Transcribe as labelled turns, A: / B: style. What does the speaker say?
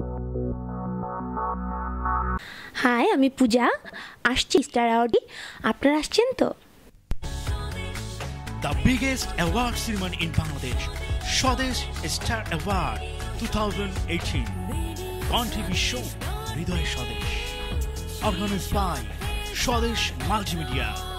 A: High, আমি পূজা আসছি star অ্যাওয়ার্ডে। আপনারা আসছেন তো?
B: The biggest award ceremony in Bangladesh, Swadesh Star Award 2018. On TV show, Hridoy Swadesh. Organized by Swadesh Multimedia.